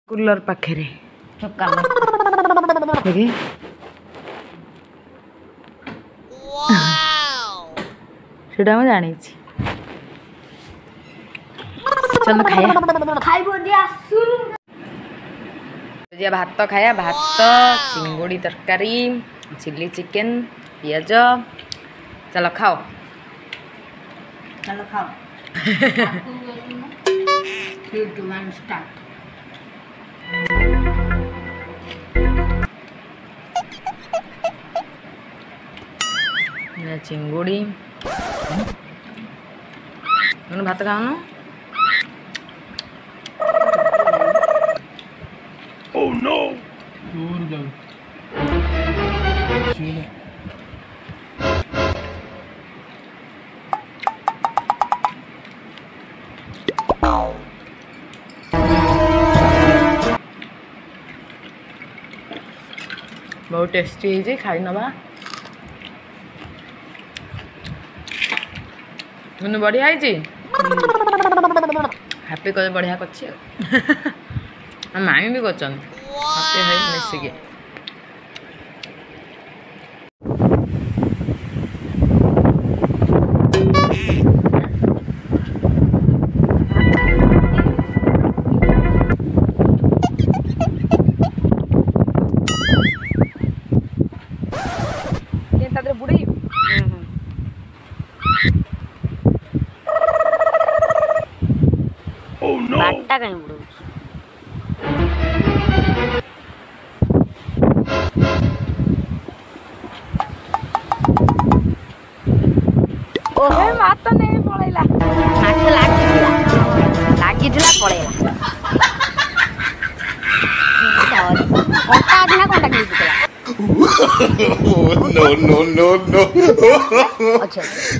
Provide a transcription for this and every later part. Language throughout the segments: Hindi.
कूलर पाखे सेटा जानी चल खाया भात खाया भात चिंगुड़ी तरकारी चिली चिकेन पियाज चलो खाओ चलो खाओ स्टार्ट चिंगुड़ी भात खाऊन Oh no! बहुत टेस्टी है खाई नवा मैंने बढ़िया है हैप्पी कर बढ़िया कर मामी भी कर मिसिक बुढ़ी Oh no! बाटा कहीं बुढ़ो ओहे मात नहीं पड़ेला माछ लागिला पड़ेला कोटा दिना कोटा की दिला No no no no! अच्छा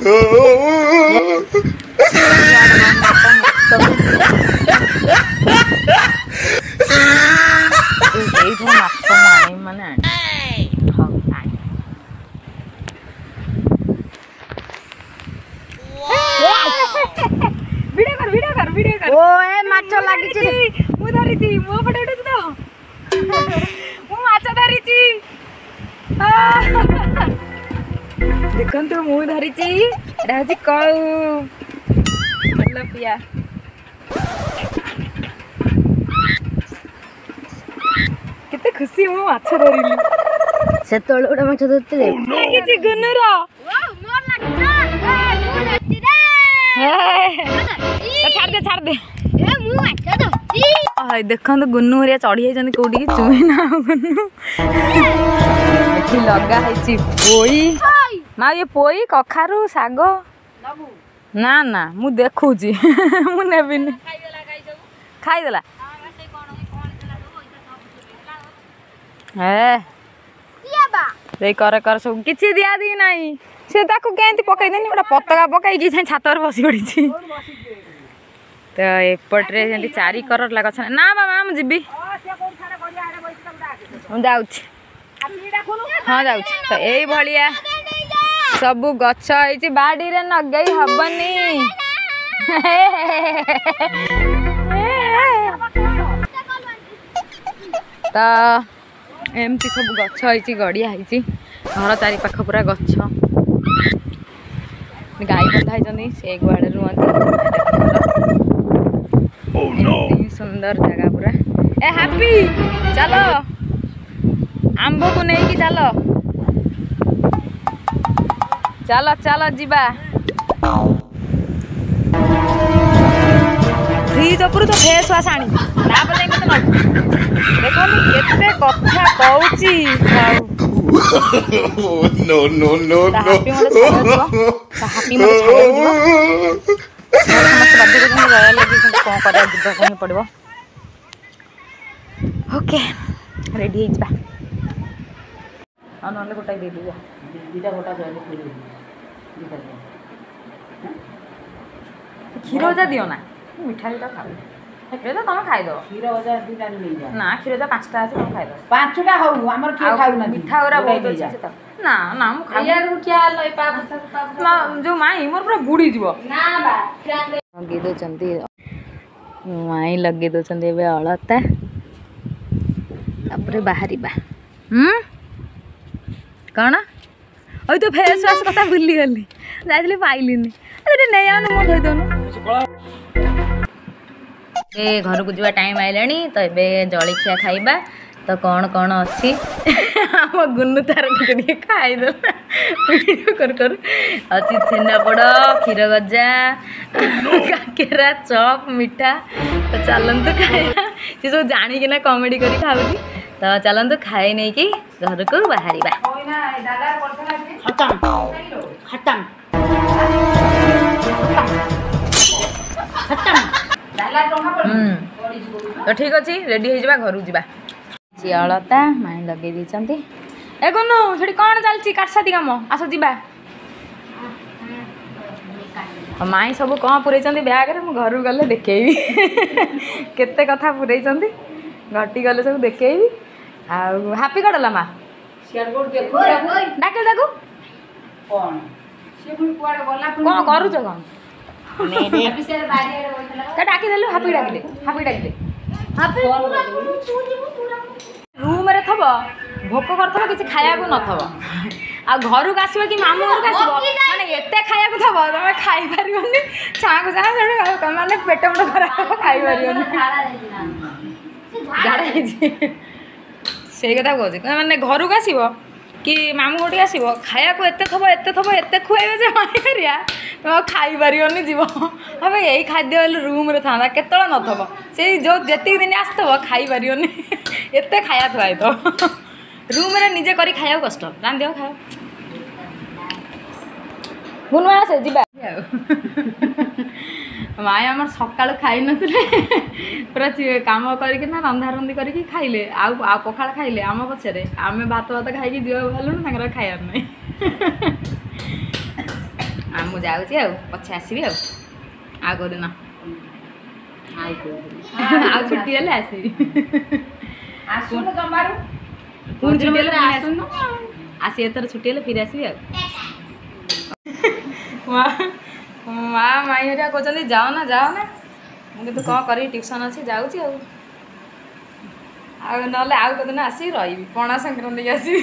वीडियो कर ओए माछ लागिछि मु धरिछि मो पटे उठै तो मु माछ धरिछि देखंतु मु धरिछि एटा हछि कौ पिया केते खुशी मु माछ धरिली से तोळ उडा माछ धरतिले लागिछि गुनुरा मोर लागिछ मु धरति रे छाड़ दे ए मु माछ धरति देखो गुन्नू हरिया चढ़ी जाइछन कोडी की चुई ना गुन्नू देखि लगा है पोई माँ ये पोई कखारू साग ना ना मु देखु मु नेबिनी खाईदेला कर सब किसी दिया दी नहीं से ताको केंती पकई देनी गोटा पतका पकई कि छात पर बसी पड़ी तो एपट्रे जेंती चारि कर गछ ना मामा मु जीबी हाँ जाऊँ तो यही भाया सब गछ है बाड़ी रे नगई हबनी तो एमती सब गछ है गड़िया है घर चारि पाख पूरा गछ गाई बंधा से गुआड़े रुहती सुंदर जगह पूरा ए हैप्पी चलो आंब को नहीं कि चलो चलो चलो जीवा फ्रिज ऊपर तो फेस वाश आनी देखो केते कथा कहूची No no no no! हैप्पी मत समस्त बाध्य रॉयल लगी कौन कर पड़ो ओके रेडी हो ना गोटा दे दिया क्षीर भजा दियो ना मिठा मिठा खाओ क्षीर तुम खाईद क्षीर भजा दीटा नहीं जा ना क्षीर भजा 5टा আছে तुम खाईद 5टा हो हमर के खाउ ना मिठा ओरा बहुत अच्छे से ना ना मु खाई यार क्या लई ना जो माई मोर पूरा बुड़ी जीवो ना बा लगे दो चंदी माई लगे दो चंदी बे अलता तापर बाहरिबा कौन और तो फेस वाश कथा भूली गली जाइली पाइलिनी अरे नहीं आनु मो धोई दोनु ए घर को जीवा टाइम आइलानी तो एबे जळिखिया खाइबा तो कौन कौन अच्छी आम गुन्नू तार टे खाई वीडियो कर अच्छी छेनापोड़ क्षीर गजा काकेरा चप मिठा तो चलतु खाया सी सब जाणिकिना कमेडी कर खाऊँ तो चलतु खाई नहीं कि घर को बाहर खत्म खत्म खत्म तो ठीक अच्छे रेडी हो घर जा अलता माई लगे देते ए गुनु से कौन चलती काटसाती कम आस जा माई सब कौन पुरई ब्याग में घर गले देखेबी केते कथा पुरई घटी गले सब देखेबी हापी कड़ला माँ डाक देखू कौन करुच कौन डाकी देलु हापी डाकिले रूम रे थब भोक करथब किसी खाया को नथब आ घर को आसब कि मामू घर को आसब माने एते खाया को थब तमे खाई परिबनी छाँ को छाँ सेठू माने पेट मुंड खराब खाई परिबनी झाड़ा से कथा कहूँ माने घर को आसब कि मामू गोटे आसब खाया को एते थब एते खुआइबे जे माई करिया तुम खाई पारिबनी जीव हम यही खाद्य रूम रे था केतल नथब से जो जेतिक दिन आसतब खाई पारिबनी एते खाया थुआई तो रूम रे निजे करी खाया कष्ट रांधि खाओ गुनु आसे जीवा माए आम सका खाई नथिले पूरा काम करके रंधा रंधी करके खाइले आ पखाड़ खाइले आम पछरे आम भात खाई जीवा भालुनु तांकर खाइबार नहीं मु जाऊँगी पछे आसबि आगो दिन छुट्टी हेल्ले आसबि पुणी छुट्टी आसी एथर छुट्टी हेल्ले फिर आसबि माँ माई हरिया कहते जाओ ना मुझे कौन करी ट्यूशन अच्छी जाऊँगी ना आउ कदिन आसी रही पणा संक्रांति आसबि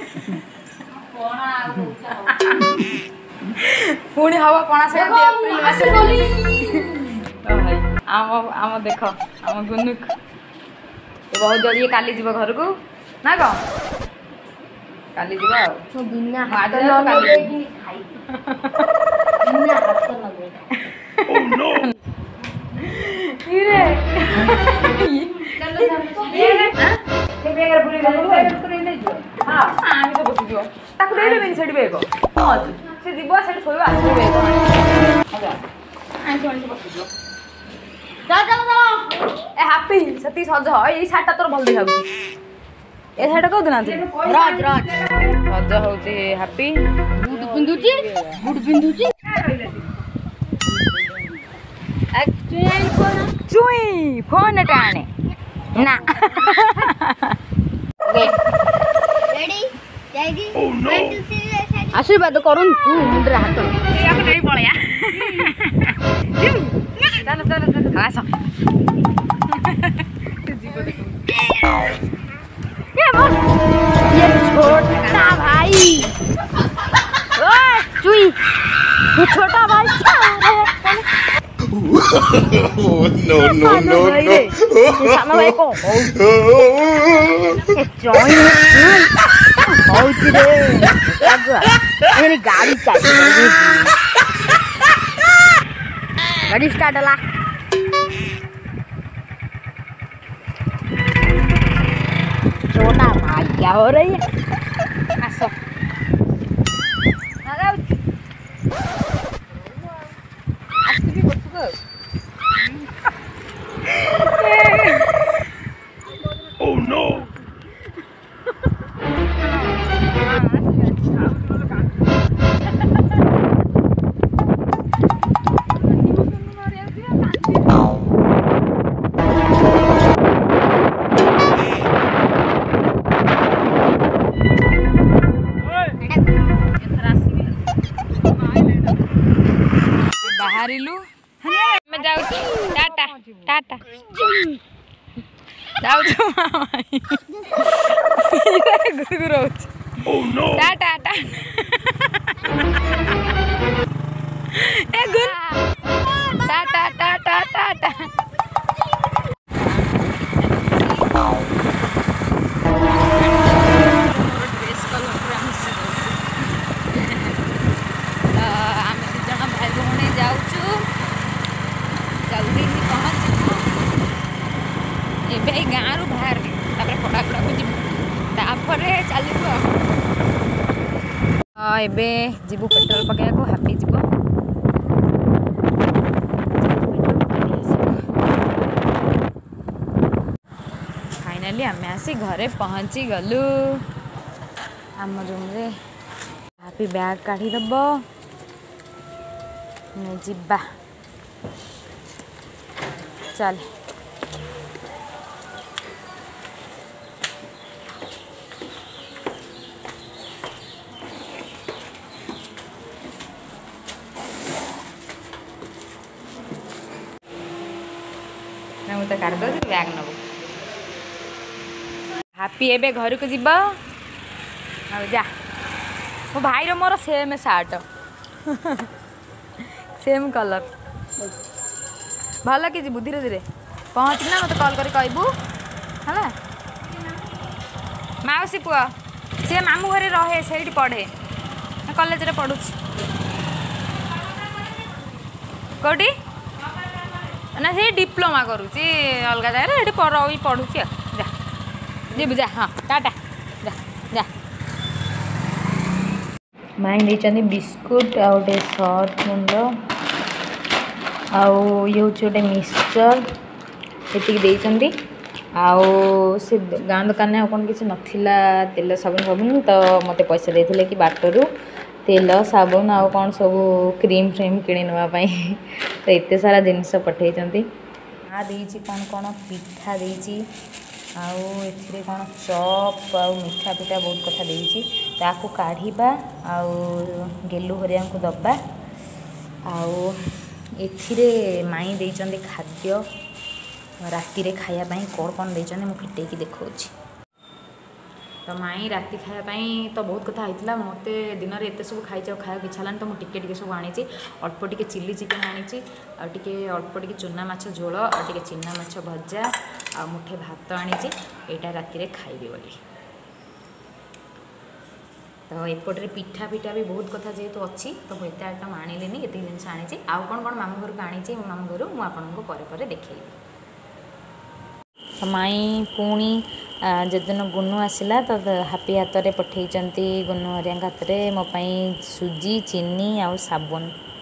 पुणी हम पणा संक्रांति एप्रिल मास आम देख आम गुनुक बहुत जल्दी काली जीव घर को ना कौन काली जीव से जीव से थोड़ा आसो ए हापी से सज ये शार्टा तोर भल देखा ए शार्टा कौ दिन रज रज सज हूँ हापी बुट पिंधुची चुई फोन टाणे ना रेडी जाएगी आशीर्वाद करूँ तू मुंडे हाथ नहीं पड़िया चलो चलो चलो आस ये छोटा भाई ओए चुई तू छोटा भाई no सामने भाई को गाड़ी चाहिए गाड़ी स्टार्ट है छोटा भाई क्या हो रही है आसो oh no बाहरिलु मैं जाऊँ टाटा टाटा जाऊँ ଆଗକୁ ରହୁଛି ଟା ଟା ଟା ଏ ଗୁନ୍ ଟା ଟା ଟା ଟା ଟା ଟା ଡ୍ରେସ୍ କଲର୍ ଆମେ ଦି ଜଣ ଭାଇ ଭଉଣୀ ଯାଉଛୁ ଜଲ୍ଦି ପହଞ୍ଚିବୁ ଏବେ ଏଇ ଗାଁରୁ ବାହାରିବି ତାପରେ ପଡ଼ାପଡ଼ାକୁ ଯିବୁ ତାପରେ ଚାଲିବୁ ଆଉ ଏବେ ଯିବୁ ପେଟ୍ରୋଲ ପକାଇବାକୁ ହାପି ଯିବ ଫାଇନାଲି ଆମେ ଆସି ଘରେ ପହଞ୍ଚି ଗଲୁ ଆମ ରୁମ୍ରେ ହାପି ବ୍ୟାଗ୍ କାଢ଼ିଦେବ ଯିବା ଚାଲ ମୁଁ ତ କାଢ଼ି ଦେଉଛି ବ୍ୟାଗ୍ ନେବୁ ହାପି ଏବେ ଘରକୁ ଯିବ ଆଉ ଯା ମୋ ଭାଇର ମୋର ସେମ୍ ସାର୍ଟ ସେମ୍ କଲର୍ ଭଲ କି ଯିବୁ ଧୀରେ ଧୀରେ ପହଞ୍ଚିନା ମୋତେ କଲ୍ କରି କହିବୁ ହେଲା ମାଉସୀ ପୁଅ ସିଏ ମାମୁଁ ଘରେ ରହେ ସେଇଠି ପଢ଼େ କଲେଜରେ ପଢ଼ୁଛି କେଉଁଠି ନା ସେ ଡିପ୍ଲୋମା କରୁଛି ଅଲଗା ଜାଗାରେ ଏଠି ପଢ଼ୁଛି ଆଉ ଯା ଯିବୁ ଯା ହଁ ଟାଟା ଯା ଯା ମାଇଁ ଦେଇଛନ୍ତି ବିସ୍କୁଟ ଆଉ ଗୋଟେ ସର୍ଟ ମୁଣ୍ଡ ଆଉ ଇଏ ହେଉଛି ଗୋଟେ ମିକ୍ସଚର ଏତିକି ଦେଇଛନ୍ତି ଆଉ ସେ ଗାଁ ଦୋକାନରେ ଆଉ କ'ଣ କିଛି ନଥିଲା ତେଲ ସାବୁନ ତ ମୋତେ ପଇସା ଦେଇଥିଲେ କି ବାଟରୁ ତେଲ ସାବୁନ ଆଉ କ'ଣ ସବୁ କ୍ରିମ୍ ଫ୍ରିମ୍ କିଣି ନେବା ପାଇଁ ତ ଏତେ ସାରା ଜିନିଷ ପଠାଇଛନ୍ତି ମା ଦେଇଛି କ'ଣ କ'ଣ ପିଠା ଦେଇଛି ଆଉ ଏଥିରେ କ'ଣ ଚପ୍ ଆଉ ମିଠା ପିଠା ବହୁତ କଥା ଦେଇଛି ତାକୁ କାଢ଼ିବା ଆଉ ଗେଲୁ ହରିଆଙ୍କୁ ଦେବା ଆଉ ଏଥିରେ ମାଇଁ ଦେଇଛନ୍ତି ଖାଦ୍ୟ ରାତିରେ ଖାଇବା ପାଇଁ କ'ଣ କ'ଣ ଦେଇଛନ୍ତି ମୁଁ ଫିଟେଇକି ଦେଖାଉଛି ତ ମାଇଁ ରାତି ଖାଇବା ପାଇଁ ତ ବହୁତ କଥା ହେଇଥିଲା ମୋତେ ଦିନରେ ଏତେ ସବୁ ଖାଇଛି ଆଉ ଖାଇବାକୁ ଇଚ୍ଛା ହେଲାନି ତ ମୁଁ ଟିକେ ଟିକେ ସବୁ ଆଣିଛି ଅଳ୍ପ ଟିକେ ଚିଲି ଚିକେନ୍ ଆଣିଛି ଆଉ ଟିକେ ଅଳ୍ପ ଟିକେ ଚୁନା ମାଛ ଝୋଳ ଆଉ ଟିକେ ଚିନା ମାଛ ଭଜା ଆଉ ମୁଠେ ଭାତ ଆଣିଛି ଏଇଟା ରାତିରେ ଖାଇବି ବୋଲି ତ ଏପଟରେ ପିଠା ପିଠା ବି ବହୁତ କଥା ଯେହେତୁ ଅଛି ତ ମୁଁ ଏତେ ଆଇଟମ୍ ଆଣିଲିନି ଏତିକି ଜିନିଷ ଆଣିଛି ଆଉ କ'ଣ କ'ଣ ମାମୁଁ ଘରକୁ ଆଣିଛି ମୋ ମାମୁଁ ଘରୁ ମୁଁ ଆପଣଙ୍କୁ ପରେ ପରେ ଦେଖେଇବି ତ ମାଇଁ ପୁଣି ଯେଦିନ ଗୁନୁ ଆସିଲା ତ ହାପି ହାତରେ ପଠାଇଛନ୍ତି ଗୁନୁ ହରିଆଙ୍କ ହାତରେ ମୋ ପାଇଁ ସୁଜି ଚିନି ଆଉ ସାବୁନ